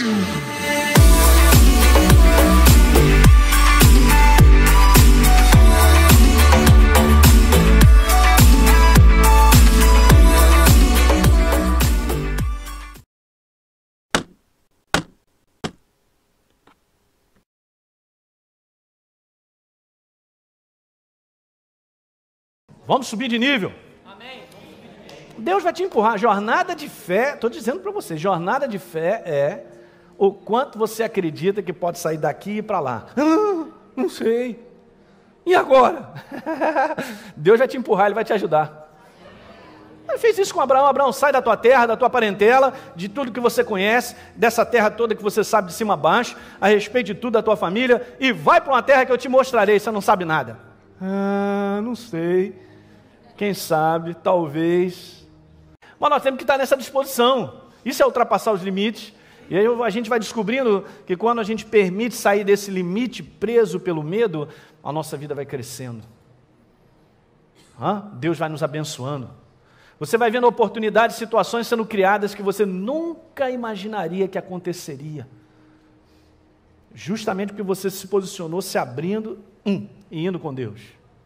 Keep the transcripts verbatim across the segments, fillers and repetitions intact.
Vamos subir de nível. Amém. Deus vai te empurrar. Jornada de fé, estou dizendo para você, jornada de fé é o quanto você acredita que pode sair daqui e ir para lá. Ah, não sei. E agora? Deus vai te empurrar, Ele vai te ajudar. Ele fez isso com Abraão. Abraão, sai da tua terra, da tua parentela, de tudo que você conhece, dessa terra toda que você sabe de cima a baixo, a respeito de tudo da tua família, e vai para uma terra que eu te mostrarei, você não sabe nada. Ah, não sei. Quem sabe, talvez. Mas nós temos que estar nessa disposição. Isso é ultrapassar os limites. E aí a gente vai descobrindo que quando a gente permite sair desse limite preso pelo medo, a nossa vida vai crescendo. Hã? Deus vai nos abençoando. Você vai vendo oportunidades, situações sendo criadas que você nunca imaginaria que aconteceria. Justamente porque você se posicionou, se abrindo hum, e indo com Deus.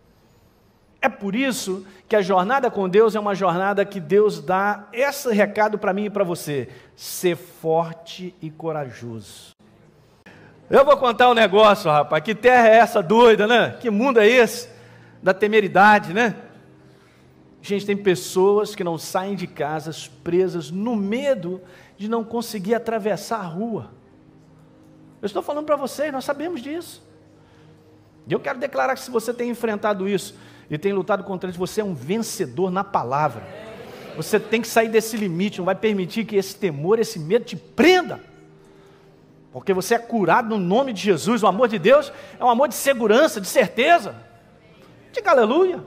É por isso que a jornada com Deus é uma jornada que Deus dá esse recado para mim e para você. Ser forte e corajoso. Eu vou contar um negócio, rapaz. Que terra é essa doida, né? Que mundo é esse? Da temeridade, né? Gente, tem pessoas que não saem de casa presas no medo de não conseguir atravessar a rua. Eu estou falando para vocês, nós sabemos disso. E eu quero declarar que se você tem enfrentado isso e tem lutado contra isso, você é um vencedor na palavra. Você tem que sair desse limite, não vai permitir que esse temor, esse medo te prenda. Porque você é curado no nome de Jesus. O amor de Deus é um amor de segurança, de certeza. Diga aleluia.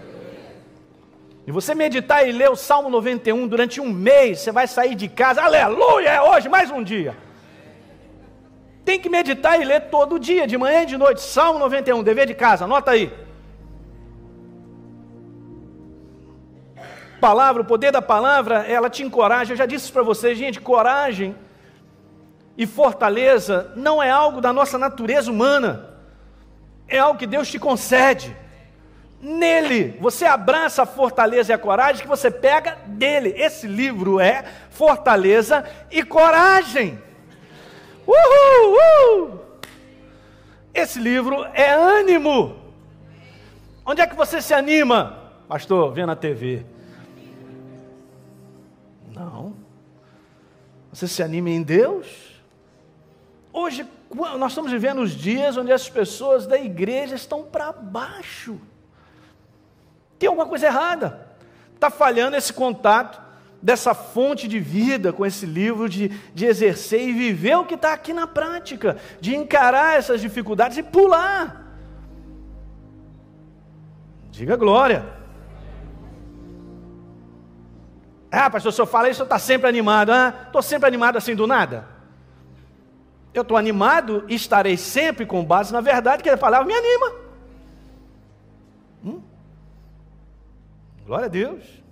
E você meditar e ler o Salmo noventa e um durante um mês, você vai sair de casa, aleluia, é hoje mais um dia. Tem que meditar e ler todo dia, de manhã e de noite, Salmo noventa e um, dever de casa, anota aí. Palavra, o poder da palavra, ela te encoraja. Eu já disse isso para vocês, gente, coragem e fortaleza não é algo da nossa natureza humana, é algo que Deus te concede. Nele, você abraça a fortaleza e a coragem que você pega dele. Esse livro é Fortaleza e Coragem. Uhul, uhul. Esse livro é ânimo. Onde é que você se anima? Pastor, vendo a T V. Não. Você se anima em Deus? Hoje, nós estamos vivendo os dias onde as pessoas da igreja estão para baixo. Tem alguma coisa errada. Está falhando esse contato dessa fonte de vida com esse livro, de, de exercer e viver o que está aqui na prática, de encarar essas dificuldades e pular. Diga glória. Ah, pastor, o senhor fala isso, o senhor está sempre animado. Ah, estou sempre animado assim do nada. Eu estou animado e estarei sempre com base na verdade que a palavra me anima. Hum? Glória a Deus.